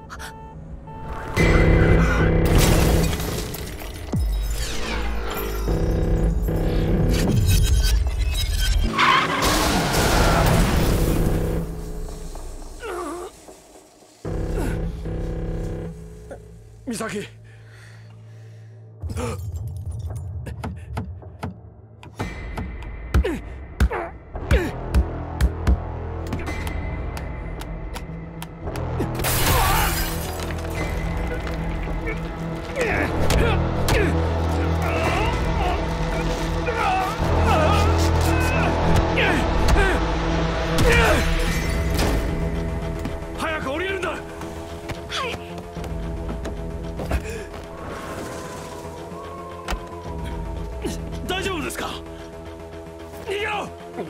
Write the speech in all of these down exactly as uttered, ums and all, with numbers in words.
美咲。早く降りるんだ。はい。大丈夫ですか？逃げろ！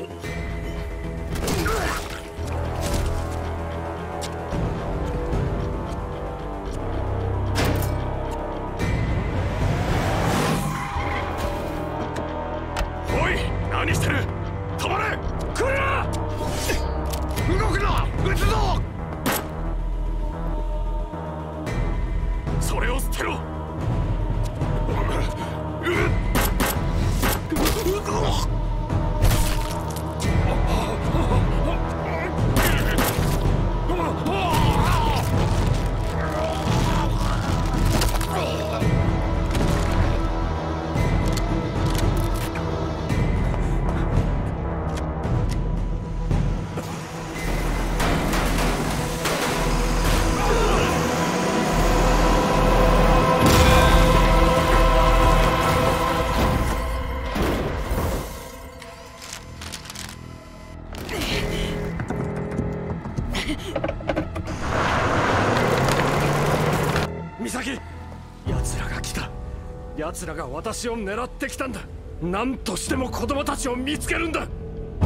おい、何してる？止まれ！来るな！動くな！撃つぞ！それを捨てろ！美咲、奴らが来た。奴らが私を狙ってきたんだ。何としても子供たちを見つけるんだ。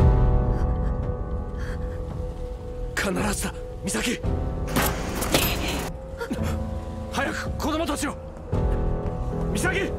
必ずだ、美咲。早く子供たちを。美咲。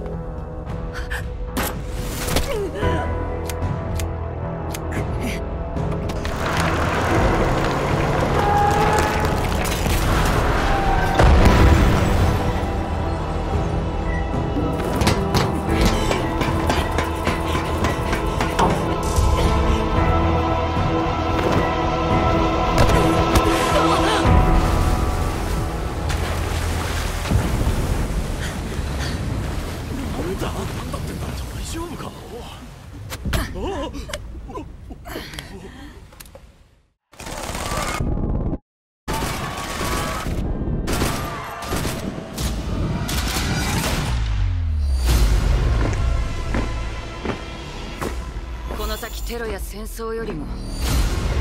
この先テロや戦争よりも